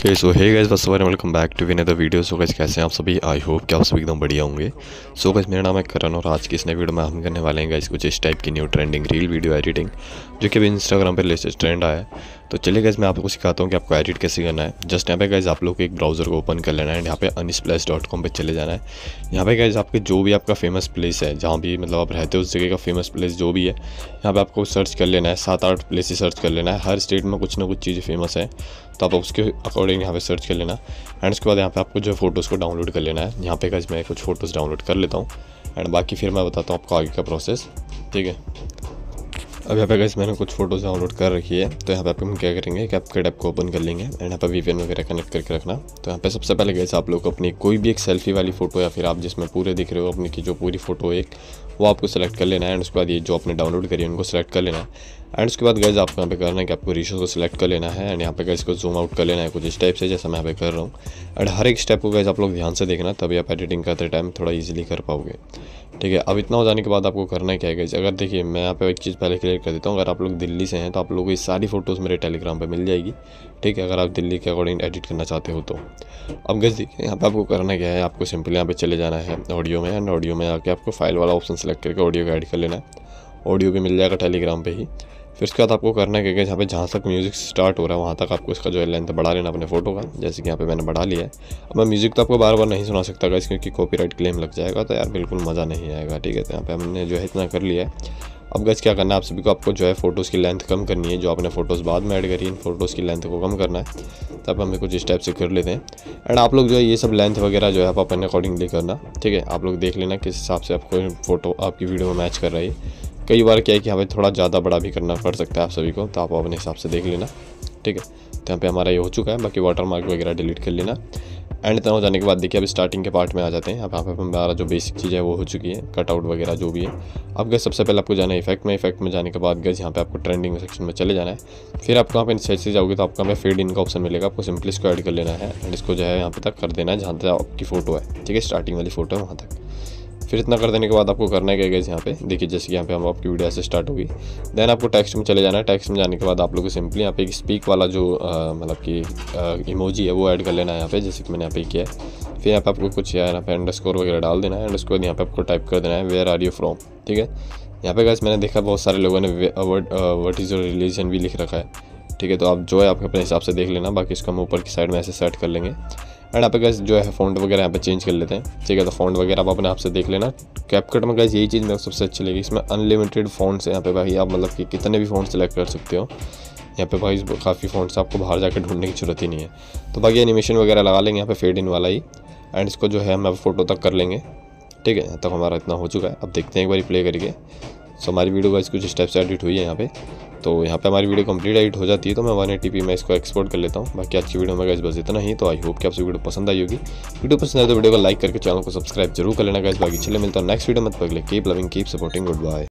Okay so hey guys first of all welcome back to another video. So guys कैसे हैं आप सभी? I hope कि आप सभी एकदम बढ़िया होंगे। सो गाइस मेरा नाम है करण और आज की इस नई वीडियो में हम करने वाले हैं गाइस कुछ इस टाइप की new trending reel video editing जो कि अभी इंस्टाग्राम पे लेटेस्ट ट्रेंड आया है। तो चलिए गाइस मैं आपको सिखाता हूँ कि आपको एडिट कैसे करना है। जस्ट यहाँ पे गाइस आप लोग को एक ब्राउज़र को ओपन कर लेना है एंड यहाँ पे unsplash.com पे चले जाना है। यहाँ पे गाइस आपके जो भी आपका फेमस प्लेस है, जहाँ भी मतलब आप रहते हो उस जगह का फेमस प्लेस जो भी है, यहाँ पे आपको सर्च कर लेना है। 7-8 प्लेसेस सर्च कर लेना है। हर स्टेट में कुछ ना कुछ चीज़ें फेमस है तो आप उसके अकॉर्डिंग यहाँ पे सर्च कर लेना एंड उसके बाद यहाँ पे आपको जो फ़ोटोज़ को डाउनलोड कर लेना है। यहाँ पे गाइस मैं कुछ फ़ोटोज़ डाउनलोड कर लेता हूँ एंड बाकी फिर मैं बताता हूँ आपको आगे का प्रोसेस, ठीक है। अब यहाँ पे गाइस मैंने कुछ फ़ोटोज़ डाउनलोड कर रखी है। तो यहाँ पे हम क्या करेंगे, कैपकट ऐप को ओपन कर लेंगे एंड यहाँ पे VPN वगैरह कनेक्ट करके रखना। तो यहाँ पे सबसे पहले गाइस आप लोग अपनी कोई भी एक सेल्फी वाली फ़ोटो या फिर आप जिसमें पूरे दिख रहे हो अपनी की जो पूरी फ़ोटो एक वो आपको सेलेक्ट कर लेना है एंड उसके बाद ये जो आपने डाउनलोड करी है उनको सेलेक्ट कर लेना है एंड उसके बाद गाइस आपको यहाँ पे करना है कि आपको रेशियो को सिलेक्ट कर लेना है एंड यहाँ पे गाइस को जूम आउट कर लेना है कुछ इस टाइप से जैसा मैं यहाँ पे कर रहा हूँ। एंड हर एक स्टेप को गाइस आप लोग ध्यान से देखना तभी आप एडिटिंग करते टाइम थोड़ा ईजिली कर पाओगे, ठीक है। अब इतना हो जाने के बाद आपको करना है क्या है गाइस, अगर देखिए मैं यहाँ पे एक चीज़ पहले क्लियर कर देता हूँ। अगर आप लोग दिल्ली से हैं तो आप लोगों को ये सारी फ़ोटोज़ मेरे टेलीग्राम पे मिल जाएगी, ठीक है, अगर आप दिल्ली के अकॉर्डिंग एडिट करना चाहते हो तो। अब गाइस देखिए यहाँ पे आपको करना क्या है, आपको सिंपली यहाँ पे चले जाना है ऑडियो में एंड ऑडियो में आके आपको फाइल वाला ऑप्शन सेलेक्ट करके ऑडियो को ऐड कर लेना है। ऑडियो भी मिल जाएगा टेलीग्राम पे ही। फिर उसके बाद आपको करना है कि यहाँ पे जहाँ तक म्यूज़िक स्टार्ट हो रहा है वहाँ तक आपको इसका जो है लेंथ बढ़ा लेना अपने फ़ोटो का, जैसे कि यहाँ पे मैंने बढ़ा लिया है। अब मैं म्यूज़िक तो आपको बार बार नहीं सुना सकता गाइस क्योंकि कॉपीराइट क्लेम लग जाएगा तो यार बिल्कुल मज़ा नहीं आएगा, ठीक है। तो यहाँ पे हमने जो है इतना कर लिया है। अब गाइस क्या करना है आप सभी को, आपको जो है फ़ोटोज़ की लेंथ कम करनी है। जो आपने फ़ोटोज़ बाद में ऐड करी इन फ़ोटोज़ की लेंथ को कम करना है। तब हमें कुछ इस टाइप से कर लेते हैं एंड आप लोग जो है ये सब लेंथ वगैरह जो है आप अपने अकॉर्डिंगली करना, ठीक है। आप लोग देख लेना किस हिसाब से आपको फ़ोटो आपकी वीडियो में मैच कर रही है। कई बार क्या है कि हमें थोड़ा ज़्यादा बड़ा भी करना पड़ सकता है आप सभी को, तो आप अपने हिसाब से देख लेना, ठीक है। तो यहाँ पे हमारा ये हो चुका है। बाकी वाटर मार्क वगैरह डिलीट कर लेना एंड इतना हो जाने के बाद देखिए अब स्टार्टिंग के पार्ट में आ जाते हैं। अब यहाँ पे हमारा जो बेसिक चीज़ है वो हो चुकी है, कटआउट वगैरह जो भी है। अब गैस सबसे पहले आपको जाना है इफेक्ट में जाने के बाद गैस यहाँ पे आपको ट्रेंडिंग सेक्शन में चले जाना है। फिर आपको यहाँ पे साइड से जाओगे तो आपको यहाँ पे फेड इन का ऑप्शन मिलेगा, आपको सिंपली इसको ऐड कर लेना है एंड इसको जो है यहाँ पे तक कर देना है जहाँ तक आपकी फ़ोटो है, ठीक है, स्टार्टिंग वाली फ़ोटो है वहाँ तक। फिर इतना कर देने के बाद आपको करना है क्या गाइस, यहाँ पे देखिए जैसे कि यहाँ पे हम आपकी वीडियो ऐसे स्टार्ट होगी। देन आपको टेक्स्ट में चले जाना है। टेक्स्ट में जाने के बाद आप लोग को सिंपली यहाँ पे एक स्पीक वाला जो मतलब कि इमोजी है वो ऐड कर लेना है यहाँ पे, जैसे कि मैंने यहाँ पे किया है। फिर यहाँ पे आपको कुछ यहाँ पे अंडरस्कोर वगैरह डाल देना है एंड उसके बाद यहाँ पे आपको टाइप कर देना है वेयर आर यू फ्रॉम, ठीक है। यहाँ पे गाइस मैंने देखा बहुत सारे लोगों ने व्हाट इज़ योर रिलीजन भी लिख रखा है, ठीक है। तो आप जो है आप अपने हिसाब से देख लेना। बाकी इसको हम ऊपर की साइड में ऐसे सेट कर लेंगे एंड यहाँ पे गाइस जो है फ़ॉन्ट वगैरह यहाँ पे चेंज कर लेते हैं, ठीक है। तो फ़ॉन्ट वगैरह आप अपने आप से देख लेना। कैपकट में गाइस यही चीज़ मेरे को सबसे अच्छी लगी, इसमें अनलिमिटेड फ़ॉन्ट्स है। यहाँ पे भाई आप मतलब कि कितने भी फ़ॉन्ट सेलेक्ट कर सकते हो। यहाँ पे भाई काफ़ी फ़ॉन्ट्स आपको बाहर जाकर ढूंढने की जरूरत ही नहीं है। तो बाकी एनिमेशन वगैरह लगा लेंगे यहाँ पे फेड इन वाला ही एंड इसको जो है हम अब फोटो तक कर लेंगे, ठीक है। तब हमारा इतना हो चुका है। अब देखते हैं एक बार प्ले करके। सो हमारी वीडियो गाइस कुछ स्टेप से एडिट हुई है यहाँ पे। तो यहाँ पे हमारी वीडियो कंप्लीट एडिट हो जाती है तो मैं 180p में इसको एक्सपोर्ट कर लेता हूँ। बाकी आज की वीडियो में गाइस बस इतना ही। तो आई होप कि आपसे वीडियो पसंद आई होगी। वीडियो पसंद आए तो वीडियो को लाइक करके चैनल को सब्सक्राइब जरूर कर लेना गाइस। बाकी चले मिलता हूँ नेक्स्ट वीडियो में, तब तक keep loving keep supporting, good bye.